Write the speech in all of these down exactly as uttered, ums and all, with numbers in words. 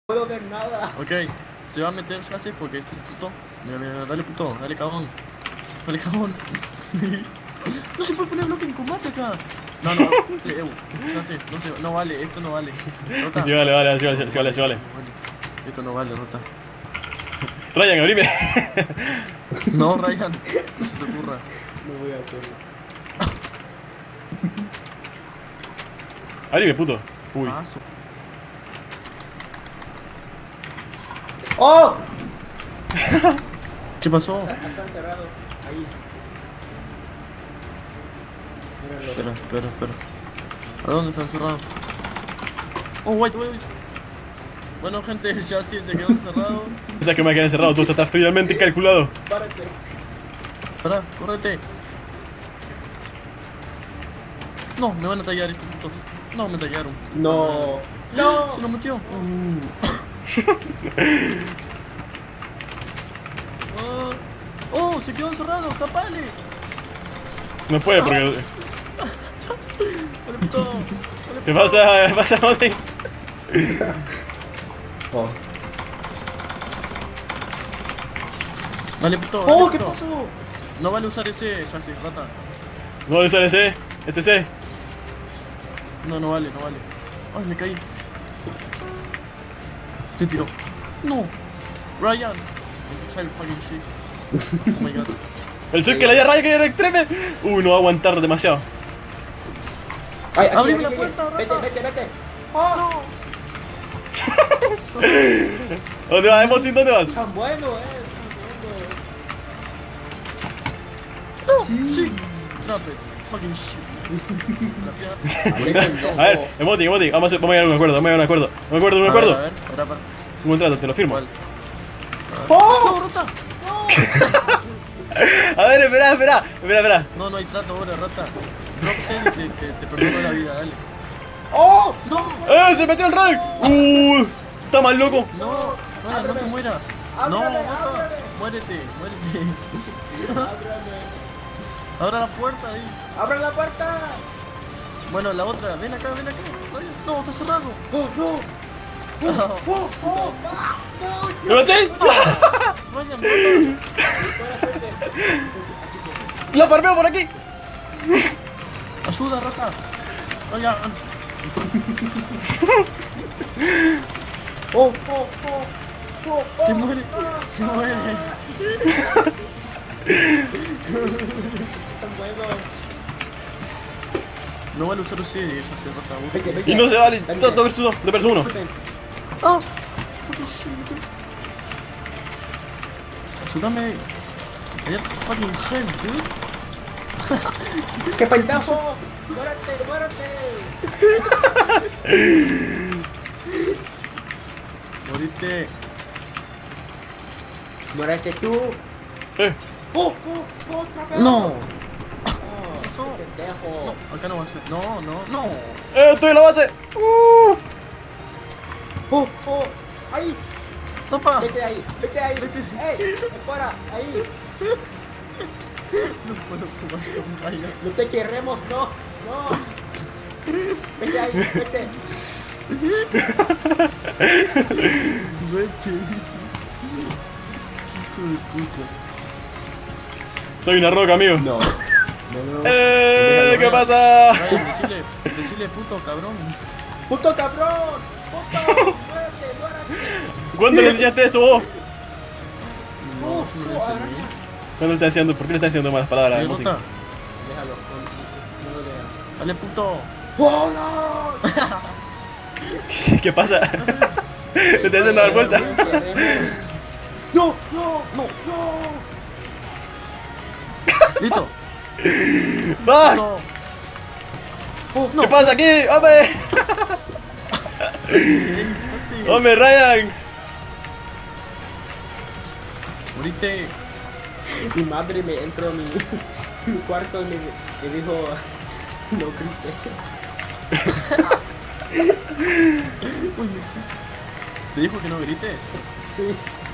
puedo ver nada. Ok, se va a meter Chassis porque es puto. Mira, mira, dale puto, dale cagón. Dale cagón. No se puede poner bloque en combate acá. No, no, eh, Chassis, no, se, no vale, esto no vale. Rota. Sí, vale, vale, sí vale, sí vale, sí vale. Esto no vale, Rota. Ryan, abrime. No, Ryan, no se te ocurra. No voy a hacerlo. Abrime, puto. Uy. Paso. ¡Oh! ¿Qué pasó? Está encerrado. Ahí. Míralo. Espera, espera, espera. ¿A dónde está encerrado? Oh, wait, wait, wait. Bueno, gente, el Chassis se quedó encerrado. Esa que me quedé encerrado, tú estás fríamente calculado. Párate. Pará, córrete. No, me van a tallar estos putos. No, me tallaron. No. No. Se lo metió. Uh. oh, oh, se quedó encerrado, tapale. No puede porque... Dale, puto. Dale, ¿Qué puto. pasa? ¿Qué pasa, Monty? Oh. Dale, puto. Oh, dale, ¿qué puto. pasó? No vale usar ese, Chassis, rata. No voy a usar ese, este C. No, no vale, no vale. Ay, me caí. Te tiró. No. Ryan. Hell fucking shit. Oh my god. El sol que le haya Ryan que era extreme. Uy, no va a aguantar demasiado. Ay, aquí, Abrime aquí, la aquí. puerta, Vete, rata. vete, vete. Oh, no. ¿Dónde vas, Monty? ¿Dónde vas? Tan bueno, eh. No, sí. Trape. Fucking shit. A ver, Emoti, Emoti, vamos a, vamos a llegar a un acuerdo, vamos a llegar a un acuerdo. Un acuerdo, un A ver, acuerdo. a ver, espera, espera. Un contrato, te lo firmo. ¿Cuál? ¡Oh! No, rata. A ver, espera, espera, espera, espera. No, no hay trato ahora, rata. Drop send y te, te, te perdono la vida, dale. ¡Oh! No, ¡Eh! ¡Se metió el rank! ¡Uh! Está más loco. no, Ryan, no te mueras. No, Ábreme, rata. ábreme. Muérete, muérete. Ábrame. Abra la puerta ahí. ¡Abre la puerta! Bueno, la otra, ven acá, ven acá. Ryan, no, está cerrado. ¡Oh, no! Oh, ¡Oh, oh! ¡Ah! ¡No! ¡Me maté! Ryan, rata. Buena suerte. Así que... ¡La farmeo por aquí! Ayuda, rata. Ryan. ¡Oh, oh, oh! ¡Oh, oh! Se muere, se muere. ¡Tan bueno! No vale usar ese, ella se rata. Vete, vete. Y no se vale, Vente. dos versus uno, dos versus uno. Ah, fucking shit. Ayúdame. I have fucking shit, dude. ¡Qué pendejo! ¡Muérete, muérete! Morite. ¡Muérete tú! Eh, ¡Oh, oh, oh! ¡Otra vez! No. ¡Oh, pasó? qué pendejo! No, acá no va a ser. No, no, no. eh, estoy en la base. Uh. ¡Oh, oh! ¡Ahí! Topa. ¡Vete ahí! ¡Vete ahí! Vete. ¡Ey! ¡Fuera! ¡Ahí! No puedo jugar con Ryan. ¡No te queremos! ¡No! ¡No! ¡Vete ahí! ¡Vete! Vete, dice. Hijo de puta. Soy una roca, amigo. No. No, no. ¡Eh! Déjalo, ¿Qué no. pasa? Ryan, decile, decile puto cabrón. ¡Puto cabrón! ¡Puto! ¡Muérete! ¡Muérete! ¿Cuándo le enseñaste eso vos? No, eso no le enseñé. ¿Cuándo le estás haciendo? ¿Por qué le estás haciendo malas palabras? Oye, Monty? Rota, Déjalo. No, no lo veas. dale puto. ¡Oh, no! ¿Qué pasa? ¿Te estás haciendo dar vuelta? ¡No! ¡No! ¡No! ¡No! Listo. ¡Va! No. ¡Oh, ¿Qué pasa aquí? ¡Hombre! Así. ¡Hombre, Ryan! Morite. Mi madre me entró a mi, mi cuarto y me, me dijo: no grites. Uy, me- ¿Te dijo que no grites? Sí.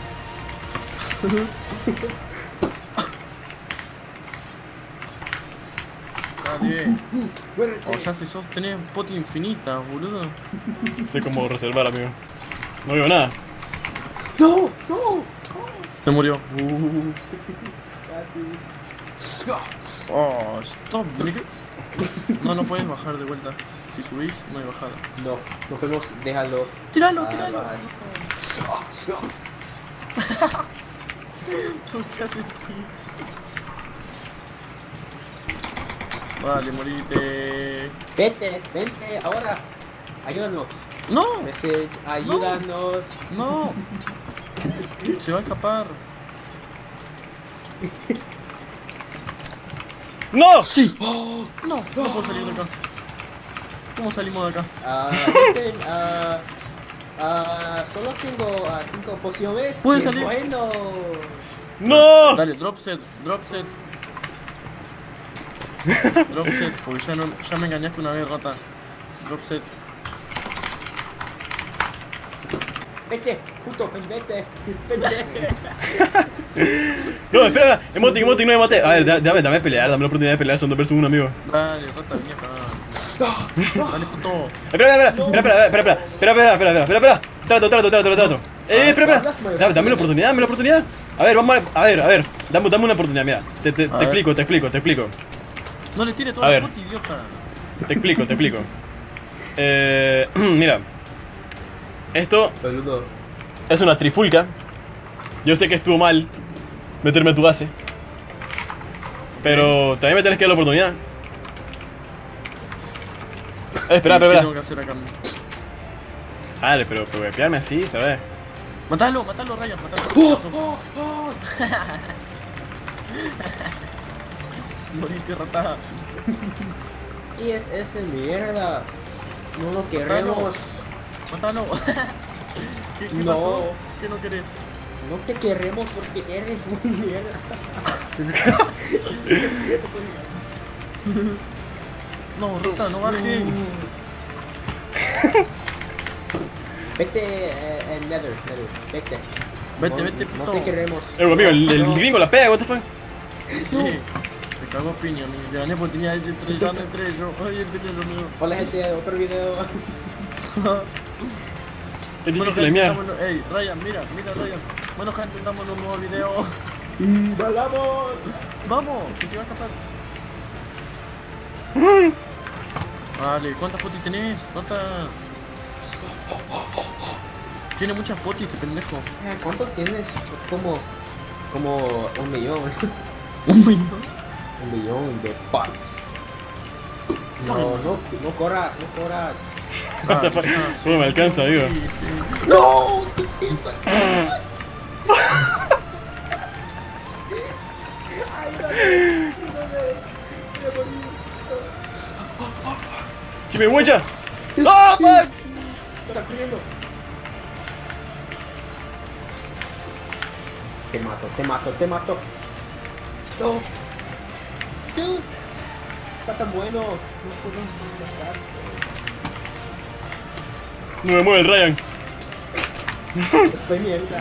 Dale. Muérete. O ya si sos, tenés poti infinita, boludo. Sé cómo reservar, amigo. No veo nada. ¡No! ¡No! Se murió. Uh. Casi. Oh, stop, nigga. No, no puedes bajar de vuelta. Si subís, no hay bajada. No, no podemos dejarlo. Tíralo, ah, tíralo. bajar. ¿Por qué haces así? Vale, morite. Vete, vente, ahora. Ayúdanos. No, Message, ayúdanos. no. Se va a escapar. ¡No! Sí. No, no puedo salir de acá. ¿Cómo salimos de acá? Ah, vete, ah, ah, solo tengo ah, cinco pociones. ¿Puedes ¡Qué salir? bueno! ¡No! Dale, drop set, drop set. Drop set, porque ya, no, ya me engañaste una vez, rata. Drop set. Vete, puto, vete, vete. No, espera, emotic, emotic, no me maté. A ver, da- dame, dame pelear, dame la oportunidad de pelear, son dos versus uno, amigo. Dale, rata, vení acá. Dale, puto. Espera, espera, espera, espera, espera, espera, espera, espera, espera, espera, espera, espera. Trato, trato, trato, trato. Eh, espera, espera. Dame, dame la oportunidad, dame la oportunidad. A ver, vamos a, a ver, a ver, dame, dame una oportunidad, mira. Te, te, te ver. explico, te explico, te explico. No le tire A toda la ver. puta, idiota. Te explico, te explico. Eh, mira. Esto Boludo. es una trifulca. Yo sé que estuvo mal meterme a tu base. Pero también me tenés que dar la oportunidad. Eh, espera, espera, ¿Qué espera. tengo que hacer acá? Dale, pero, pero golpearme así, ¿sabes? Matalo, matalo, Ryan, matalo. Oh, oh. Moriste, rata. Y es ese mierda. No lo queremos. Mátalo. ¿Qué, qué No. pasó? ¿Qué no querés? No te queremos porque eres muy mierda. No, rata, no bajes. Vete, eh, eh, Nether, Nether, vete. Vete, No- vete, No puto. te queremos. Eh, amigo, el, el No. gringo la pega, what the fuck. Sí. Te cago piña, amigo. Gané porque tenía ese tres, ya no entré yo. Ay, el tres, amigo. Hola gente, otro video. Es Bueno, difícil de gente, miar. dámonos- ey, Ryan, mira, mira, Ryan. Bueno, gente, damos un nuevo video. Y ¡Volamos! Vamos, que se va a escapar. Vale, ¿cuántas potis tenés? ¿Cuántas? Tiene muchas potis, este pendejo. Ah, ¿cuántos tienes? Es como, como un millón. Un millón. Un millón de bots. No, no, no corras, no corras. What the fuck. ¿Cómo me alcanza, amigo? ¡No! ¡Chime mucha! ¡Ah, fuck! Está corriendo. Te mato, te mato, te mato. No. No. Está tan bueno. No puedo matar. No me mueve el Ryan. Estoy mierda.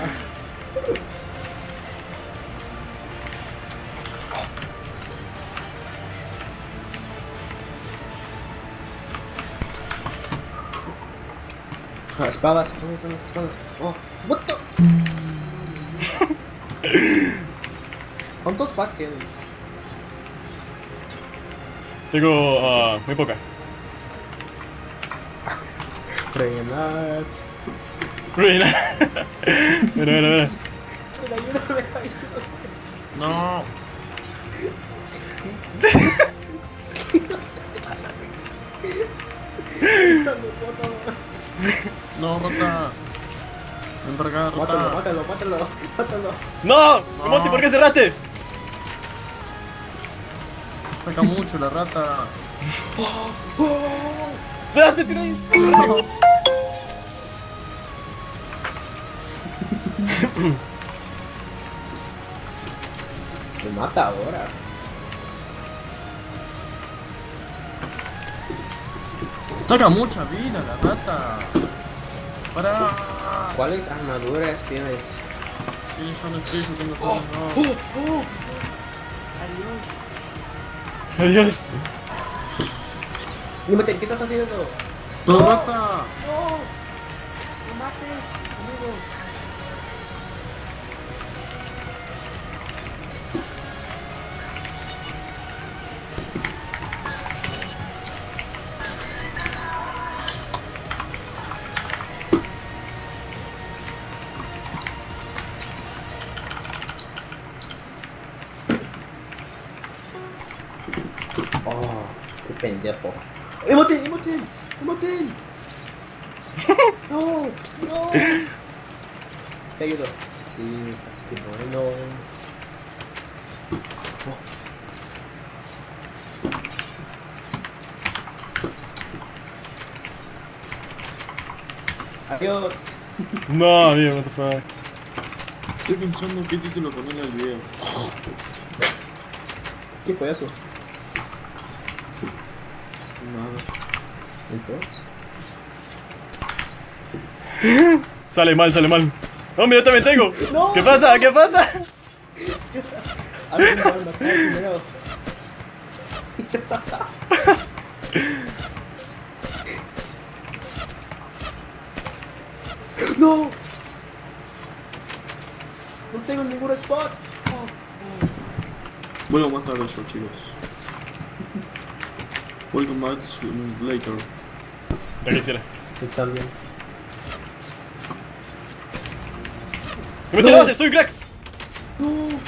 Ah, espadas, espadas, espadas. Oh, what the? ¿Cuántos packs tienen? Tengo ah, muy poca. Rellenar. Ruina. Mira, mira, mira. Me ayuda, me ayuda. No. No, rota. Ven para acá, Mátalo, rota. mátalo, mátalo, mátalo. ¡No! No. Monty, ¿por qué cerraste? Saca mucho la rata. ¡Ah, se tiró ahí! Me mata ahora. Saca mucha vida la rata. Para. ¿Cuáles armaduras tienes? Sí, yo no estoy, yo tengo solo. No. Adiós. Adiós. Dímete, ¿qué estás haciendo? ¡Tu rata! No. No mates. Oh, qué pendejo. ¡Emoten, emoten! ¡Emoten! ¡No! ¡No! Te ayudo. Sí, así que bueno. Oh. Adiós. No, amigo, what the fuck. Estoy pensando qué título ponerle al video. ¿Qué fue eso? Nada. Entonces. Sale mal, sale mal. Hombre, yo también tengo. No. ¿Qué pasa? ¿Qué pasa? A ver, no, no, primero. ¡No! No tengo ningún spot. Oh, oh. Vuelvo más tarde yo, chicos. Welcome back later. Ya quisiera. Está bien. ¡No me te haces! ¡Soy un crack! No.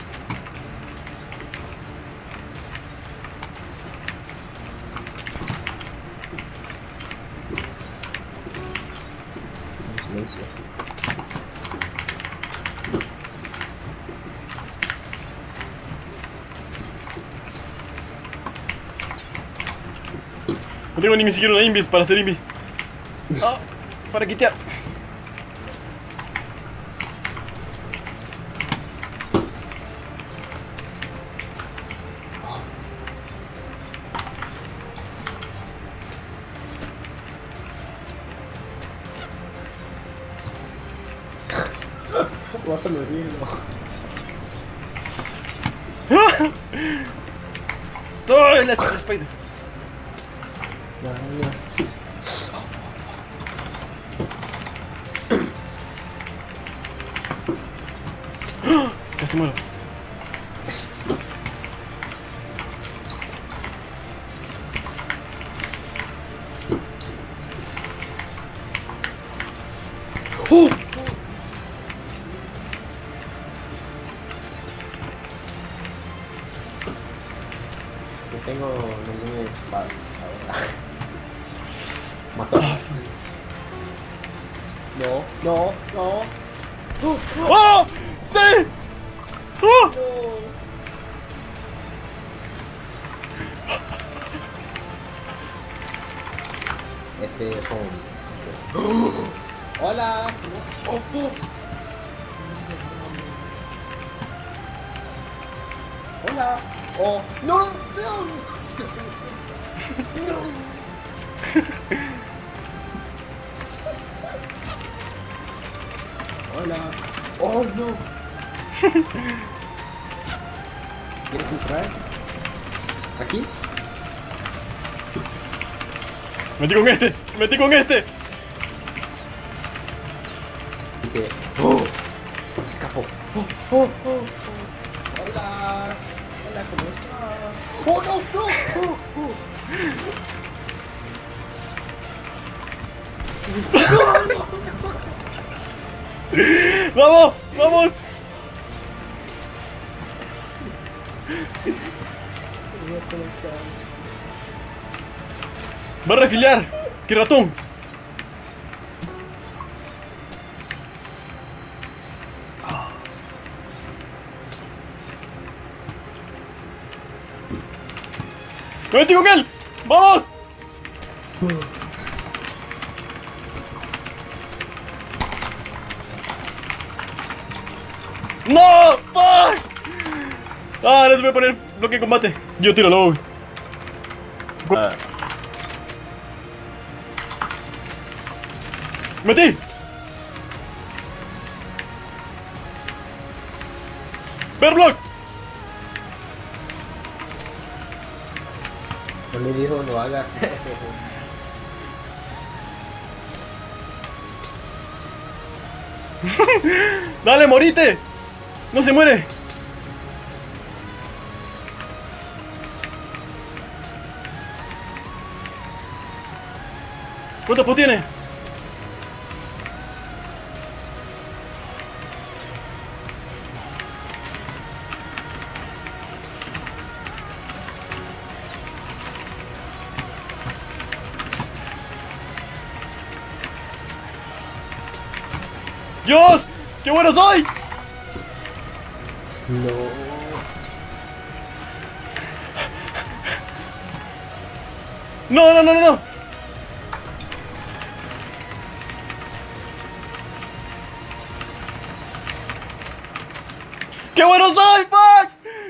Silencio. No tengo ni siquiera una invis para hacer invis. Ah, para quitear. Vas a morirlo. Todo el spider. Ya, ya. Casi muero. ¡Oh! No tengo ningún espada ahora. Mató. No, no, no. ¡Oh! ¡Oh! ¡Oh! ¡Sí! ¡Oh! ¡No! Este es un... ¡Hola! ¡Oh, oh! ¡Hola! ¡Oh! ¡No! ¡No! ¡No! ¡Hola! ¡Oh, no! ¿Quieres entrar? ¿Aquí? Me metí con este, me metí con este. Y que... ¡Oh! ¡Escapó! ¡Oh! ¡Oh! ¡Oh! ¡Oh! ¡Hola! ¡Hola! ¿Cómo estás? ¡Oh, no! ¡No! ¡Oh! ¡Oh! ¡Vamos! ¡Vamos! ¡Va a refiliar! ¡Qué ratón! ¡Me metí con él! ¡Vamos! ¡No! ¡Fuck! Ah, ahora se puede poner bloque de combate. Yo tiro luego. Ah. ¡Metí! ¡Bearblock! No me dijo no hagas. ¡Dale, morite! ¡No se muere! ¿Cuántos puntos tiene? ¡Dios! ¡Qué bueno soy! No. ¡No, no, no, no! no. ¡Qué bueno soy! ¡Fuck!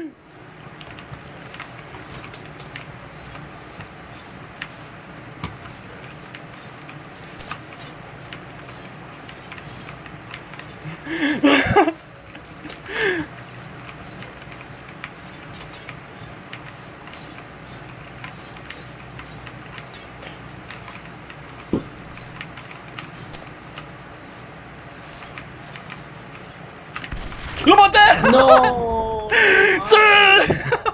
¡Lo maté! No. ¡Sí!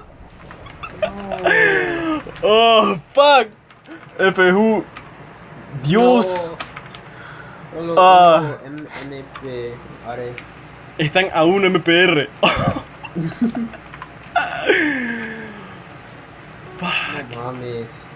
No. ¡Oh, fuck! F U. ¡Dios! No. Solo Ah. M N P. Are. Están a un M P R. No mames.